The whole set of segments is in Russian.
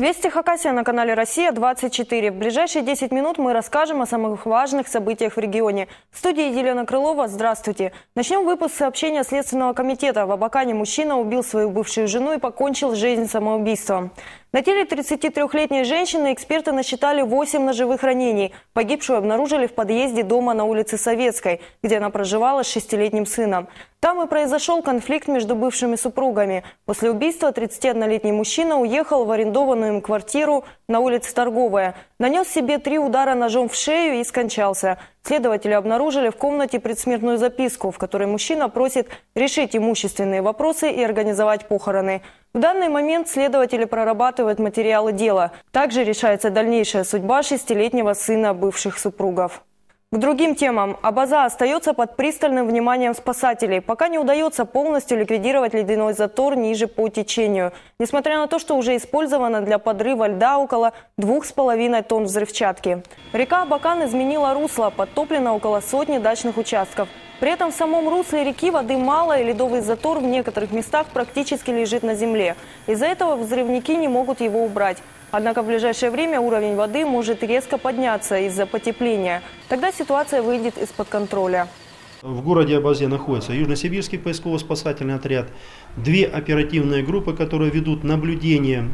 Вести Хакасия на канале «Россия-24». В ближайшие 10 минут мы расскажем о самых важных событиях в регионе. В студии Елена Крылова. Здравствуйте. Начнем выпуск сообщения Следственного комитета. В Абакане мужчина убил свою бывшую жену и покончил жизнь самоубийством. На теле 33-летней женщины эксперты насчитали 8 ножевых ранений. Погибшую обнаружили в подъезде дома на улице Советской, где она проживала с 6-летним сыном. Там и произошел конфликт между бывшими супругами. После убийства 31-летний мужчина уехал в арендованную им квартиру на улице Торговая. Нанес себе 3 удара ножом в шею и скончался. Следователи обнаружили в комнате предсмертную записку, в которой мужчина просит решить имущественные вопросы и организовать похороны. В данный момент следователи прорабатывают материалы дела. Также решается дальнейшая судьба 6-летнего сына бывших супругов. К другим темам. Абаза остается под пристальным вниманием спасателей, пока не удается полностью ликвидировать ледяной затор ниже по течению. Несмотря на то, что уже использовано для подрыва льда около 2,5 тонн взрывчатки. Река Абакан изменила русло, подтоплено около сотни дачных участков. При этом в самом русле реки воды мало, и ледовый затор в некоторых местах практически лежит на земле. Из-за этого взрывники не могут его убрать. Однако в ближайшее время уровень воды может резко подняться из-за потепления. Тогда ситуация выйдет из-под контроля. В городе Абазе находится Южно-Сибирский поисково-спасательный отряд, 2 оперативные группы, которые ведут наблюдение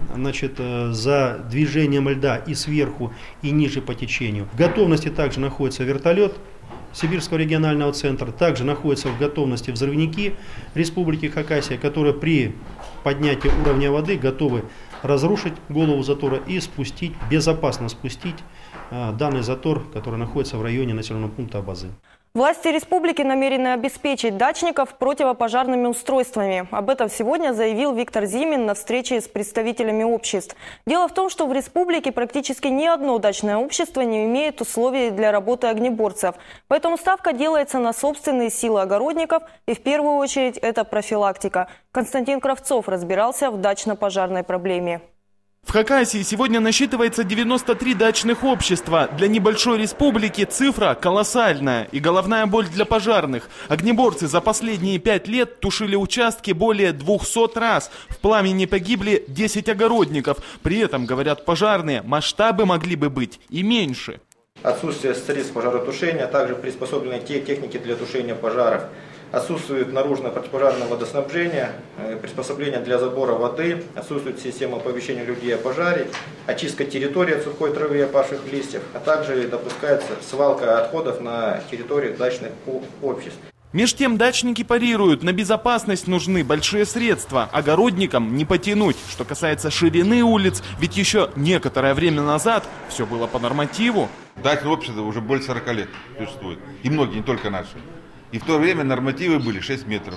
за движением льда и сверху, и ниже по течению. В готовности также находится вертолет Сибирского регионального центра, также находятся в готовности взрывники Республики Хакасия, которые при поднятии уровня воды готовы разрушить голову затора и безопасно спустить данный затор, который находится в районе населенного пункта Абазы. Власти республики намерены обеспечить дачников противопожарными устройствами. Об этом сегодня заявил Виктор Зимин на встрече с представителями обществ. Дело в том, что в республике практически ни одно дачное общество не имеет условий для работы огнеборцев. Поэтому ставка делается на собственные силы огородников, и в первую очередь это профилактика. Константин Кравцов разбирался в дачно-пожарной проблеме. В Хакасии сегодня насчитывается 93 дачных общества. Для небольшой республики цифра колоссальная и головная боль для пожарных. Огнеборцы за последние 5 лет тушили участки более 200 раз. В пламени погибли 10 огородников. При этом, говорят пожарные, масштабы могли бы быть и меньше. Отсутствие средств пожаротушения, а также приспособленной техники для тушения пожаров. Отсутствует наружное противопожарное водоснабжение, приспособления для забора воды, отсутствует система оповещения людей о пожаре, очистка территории от сухой травы и опавших листьев, а также допускается свалка отходов на территории дачных обществ. Меж тем дачники парируют, на безопасность нужны большие средства, огородникам не потянуть. Что касается ширины улиц, ведь еще некоторое время назад все было по нормативу. Дачное общество уже больше 40 лет существует, и многие, не только наши. И в то время нормативы были 6 метров.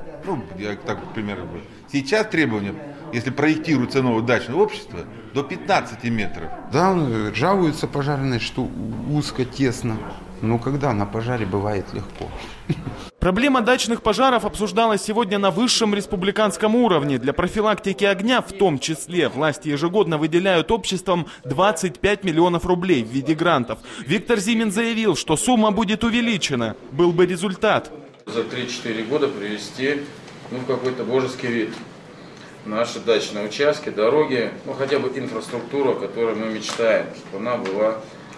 Я так, к примеру, был. Сейчас требования, если проектируется новое дачное общество, до 15 метров. Да, жалуются пожарные, что узко, тесно. Но когда на пожаре бывает легко. Проблема дачных пожаров обсуждалась сегодня на высшем республиканском уровне. Для профилактики огня, в том числе, власти ежегодно выделяют обществам 25 миллионов рублей в виде грантов. Виктор Зимин заявил, что сумма будет увеличена. Был бы результат. За 3-4 года привести какой-то божеский вид. Наши дачные участки, дороги, хотя бы инфраструктура, о которой мы мечтаем, чтобы она была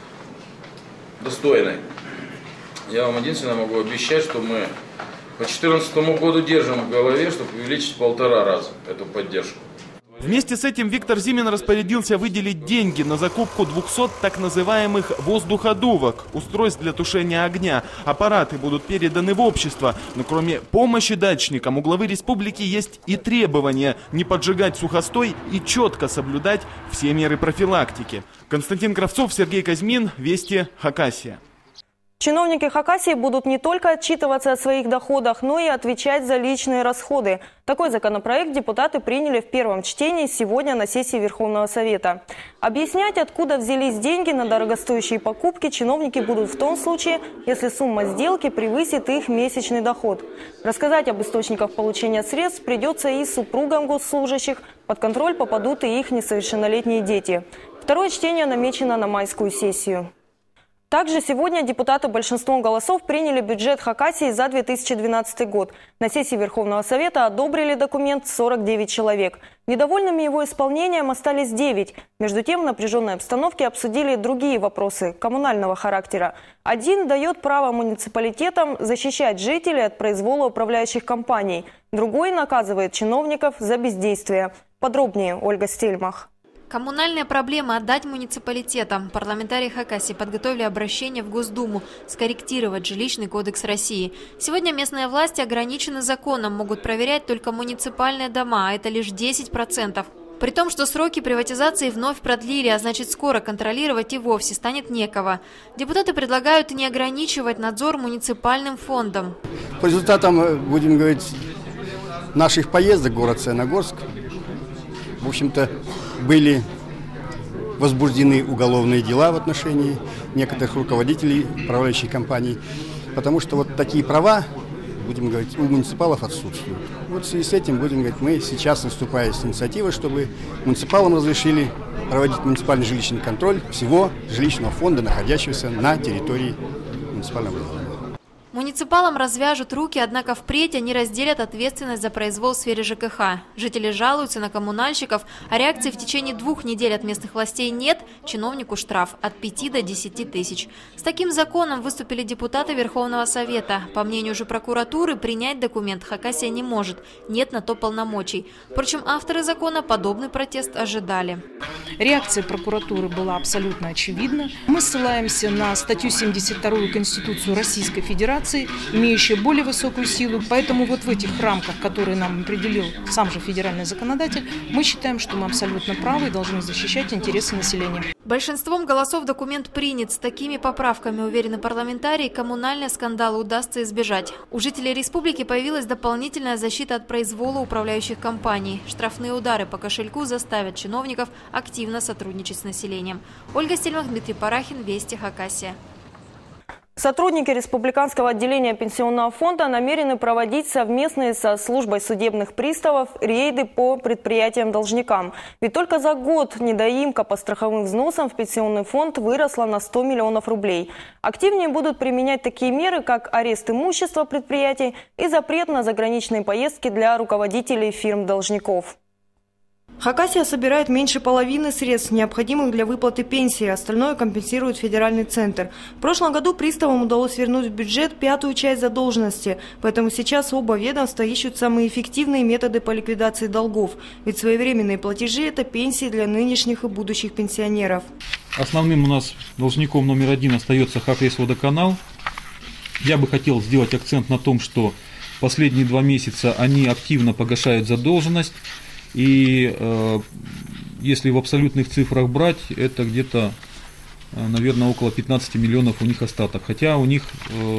достойной. Я вам единственное могу обещать, что мы по 2014 году держим в голове, чтобы увеличить в 1,5 раза эту поддержку. Вместе с этим Виктор Зимин распорядился выделить деньги на закупку 200 так называемых воздуходувок, устройств для тушения огня. Аппараты будут переданы в общество. Но кроме помощи дачникам, у главы республики есть и требования не поджигать сухостой и четко соблюдать все меры профилактики. Константин Кравцов, Сергей Казьмин, Вести, Хакасия. Чиновники Хакасии будут не только отчитываться о своих доходах, но и отвечать за личные расходы. Такой законопроект депутаты приняли в первом чтении сегодня на сессии Верховного Совета. Объяснять, откуда взялись деньги на дорогостоящие покупки, чиновники будут в том случае, если сумма сделки превысит их месячный доход. Рассказать об источниках получения средств придется и супругам госслужащих. Под контроль попадут и их несовершеннолетние дети. Второе чтение намечено на майскую сессию. Также сегодня депутаты большинством голосов приняли бюджет Хакасии за 2012 год. На сессии Верховного Совета одобрили документ 49 человек. Недовольными его исполнением остались 9. Между тем, в напряженной обстановке обсудили другие вопросы коммунального характера. Один дает право муниципалитетам защищать жителей от произвола управляющих компаний. Другой наказывает чиновников за бездействие. Подробнее Ольга Стельмах. Коммунальные проблемы отдать муниципалитетам. Парламентарии Хакасии подготовили обращение в Госдуму скорректировать жилищный кодекс России. Сегодня местные власти ограничены законом, могут проверять только муниципальные дома, а это лишь 10%. При том, что сроки приватизации вновь продлили, а значит скоро контролировать и вовсе станет некого. Депутаты предлагают не ограничивать надзор муниципальным фондом. По результатам, будем говорить, наших поездок в город Саяногорск, в общем-то, были возбуждены уголовные дела в отношении некоторых руководителей управляющих компаний, потому что вот такие права, будем говорить, у муниципалов отсутствуют. Вот в связи с этим, будем говорить, мы сейчас выступаем с инициативой, чтобы муниципалам разрешили проводить муниципальный жилищный контроль всего жилищного фонда, находящегося на территории муниципального района. Муниципалам развяжут руки, однако впредь они разделят ответственность за произвол в сфере ЖКХ. Жители жалуются на коммунальщиков, а реакции в течение 2 недель от местных властей нет, чиновнику штраф от 5 до 10 тысяч. С таким законом выступили депутаты Верховного Совета. По мнению же прокуратуры, принять документ Хакасия не может, нет на то полномочий. Впрочем, авторы закона подобный протест ожидали. Реакция прокуратуры была абсолютно очевидна. Мы ссылаемся на статью 72 Конституции Российской Федерации, имеющие более высокую силу. Поэтому вот в этих рамках, которые нам определил сам же федеральный законодатель, мы считаем, что мы абсолютно правы и должны защищать интересы населения. Большинством голосов документ принят. С такими поправками, уверены парламентарии, коммунальные скандалы удастся избежать. У жителей республики появилась дополнительная защита от произвола управляющих компаний. Штрафные удары по кошельку заставят чиновников активно сотрудничать с населением. Ольга Стельмах, Дмитрий Парахин, Вести, Хакасия. Сотрудники Республиканского отделения пенсионного фонда намерены проводить совместные со службой судебных приставов рейды по предприятиям-должникам. Ведь только за год недоимка по страховым взносам в пенсионный фонд выросла на 100 миллионов рублей. Активнее будут применять такие меры, как арест имущества предприятий и запрет на заграничные поездки для руководителей фирм-должников. Хакасия собирает меньше половины средств, необходимых для выплаты пенсии. Остальное компенсирует федеральный центр. В прошлом году приставам удалось вернуть в бюджет 5-ю часть задолженности. Поэтому сейчас оба ведомства ищут самые эффективные методы по ликвидации долгов. Ведь своевременные платежи – это пенсии для нынешних и будущих пенсионеров. Основным у нас должником номер 1 остается Хакрейсводоканал. Я бы хотел сделать акцент на том, что последние 2 месяца они активно погашают задолженность. И если в абсолютных цифрах брать, это где-то, наверное, около 15 миллионов у них остаток. Хотя у них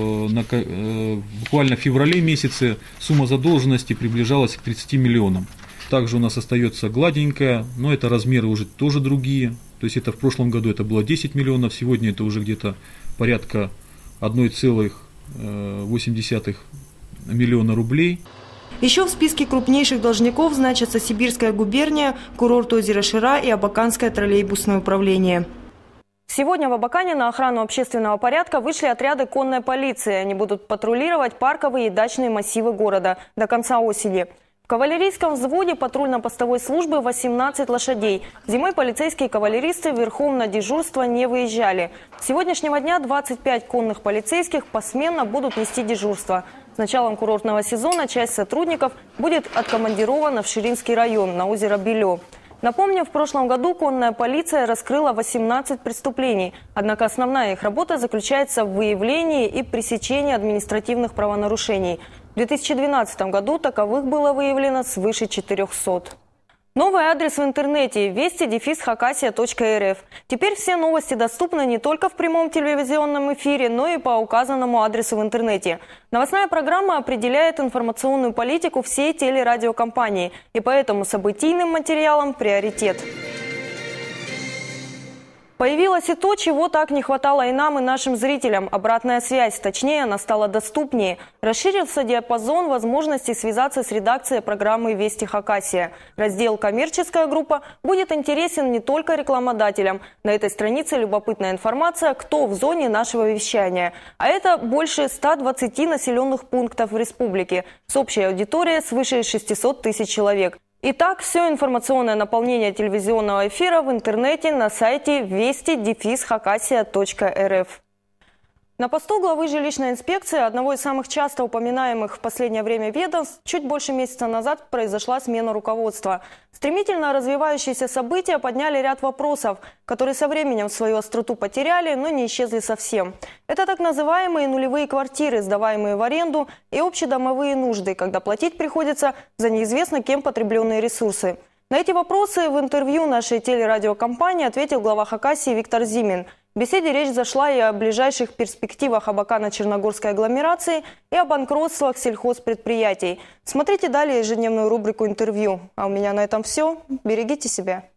буквально в феврале месяце сумма задолженности приближалась к 30 миллионам. Также у нас остается гладенькая, но это размеры уже тоже другие. То есть это в прошлом году это было 10 миллионов, сегодня это уже где-то порядка 1,8 миллиона рублей. Еще в списке крупнейших должников значатся Сибирская губерния, курорт озера Шира и Абаканское троллейбусное управление. Сегодня в Абакане на охрану общественного порядка вышли отряды конной полиции. Они будут патрулировать парковые и дачные массивы города до конца осени. В кавалерийском взводе патрульно-постовой службы 18 лошадей. Зимой полицейские кавалеристы верхом на дежурство не выезжали. С сегодняшнего дня 25 конных полицейских посменно будут нести дежурство. С началом курортного сезона часть сотрудников будет откомандирована в Ширинский район на озеро Белё. Напомню, в прошлом году конная полиция раскрыла 18 преступлений. Однако основная их работа заключается в выявлении и пресечении административных правонарушений. В 2012 году таковых было выявлено свыше 400. Новый адрес в интернете – вести-хакасия.рф. Теперь все новости доступны не только в прямом телевизионном эфире, но и по указанному адресу в интернете. Новостная программа определяет информационную политику всей телерадиокомпании, и поэтому событийным материалам приоритет. Появилось и то, чего так не хватало и нам, и нашим зрителям. Обратная связь, точнее, она стала доступнее. Расширился диапазон возможностей связаться с редакцией программы «Вести Хакасия». Раздел «Коммерческая группа» будет интересен не только рекламодателям. На этой странице любопытная информация, кто в зоне нашего вещания. А это больше 120 населенных пунктов в республике с общей аудиторией свыше 600 тысяч человек. Итак, все информационное наполнение телевизионного эфира в интернете на сайте вести-хакасия.рф. На посту главы жилищной инспекции, одного из самых часто упоминаемых в последнее время ведомств, чуть больше месяца назад произошла смена руководства. Стремительно развивающиеся события подняли ряд вопросов, которые со временем свою остроту потеряли, но не исчезли совсем. Это так называемые нулевые квартиры, сдаваемые в аренду, и общедомовые нужды, когда платить приходится за неизвестно кем потребленные ресурсы. На эти вопросы в интервью нашей телерадиокомпании ответил глава Хакасии Виктор Зимин. В беседе речь зашла и о ближайших перспективах Абакано-Черногорской агломерации, и о банкротствах сельхозпредприятий. Смотрите далее ежедневную рубрику «Интервью». А у меня на этом все. Берегите себя.